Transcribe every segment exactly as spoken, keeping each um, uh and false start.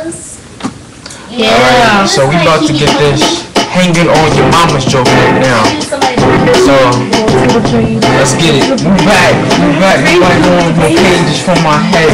Yeah. Alright, so we about to get this hanging on your mama's joke right now. So let's get it. Move back, move back. Nobody going no pages from my head.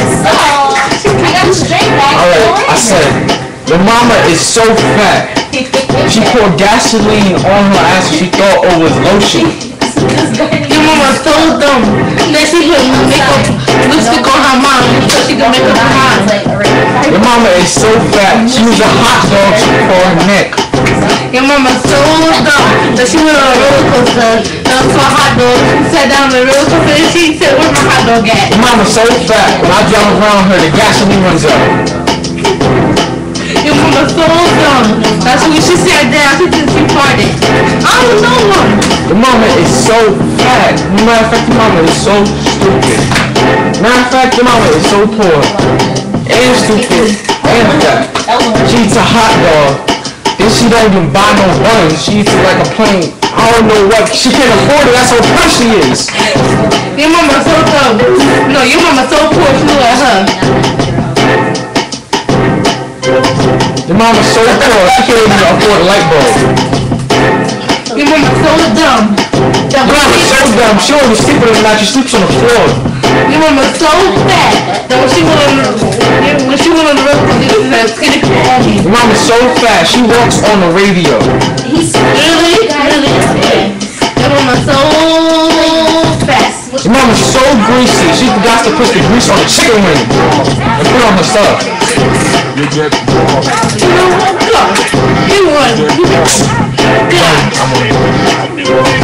Alright, I said, your mama is so fat. She poured gasoline on her ass and she thought it was lotion. Your mama's so dumb that she put makeup lipstick on her mom so she can make up her mind. Your mama is so fat. She was a hot dog for her neck. Your mama's so dumb that she went on a roller coaster and saw a hot dog. She sat down on the roller coaster and she said, "Where's my hot dog at?" Your mama's so fat. When I drive around her, the gasoline runs out. Your mama's so dumb. That's when she sat down, she just she farted. I don't know one. Your mama is so fat. Matter of fact, your mama is so stupid. Matter of fact, your mama is so poor. And stupid. And fat. She eats a hot dog. Then she don't even buy no buns. She eats it like a plain, I don't know what. She can't afford it. That's how poor she is. Your mama's so dumb. No, your mama's so poor, she look like her. Your mama's so poor, she can't even afford a light bulb. Your mama's so dumb. Your mama's so dumb, she don't even sleep on the night, she sleeps on the floor. Your mama's so fat that when she went on the when she went on the road, she was like skinny on me. Your mama's so fat, she walks on the radio. He's really, really fat. Your mama's so fat. Your mama's so greasy, she forgot to put the grease on the chicken wing and put on her stuff. You know what? You won. You won.